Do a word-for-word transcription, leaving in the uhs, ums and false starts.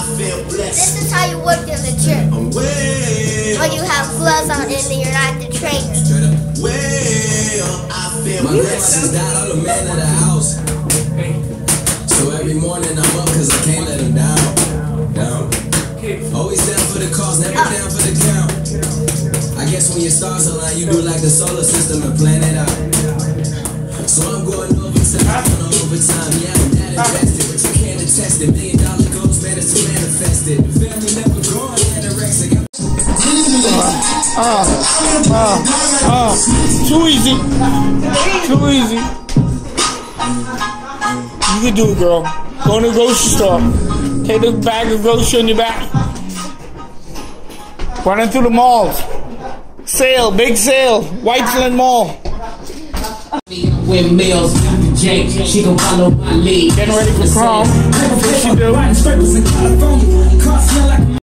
This is how you work in the gym. When you have gloves on and you're not the trainer. My grandma's died, I'm the man of the house. So every morning I'm up cause I can't let him down. Down. Always down for the cause, never down for the count. I guess when your stars align, you do like the solar system and plan it out. So I'm going overtime, on overtime. Yeah, I'm that invested, but you can't attest it. Million dollar goals managed to manifest it. The family never growing, anorexic. Uh, uh, uh, too easy. Too easy. You can do it, girl. Go to the grocery store. Take the bag of groceries on your back. Running through the malls. Sale, big sale. Whiteland Mall. Windmills, Jake, she gon' follow my lead. Getting ready for prom. What she do?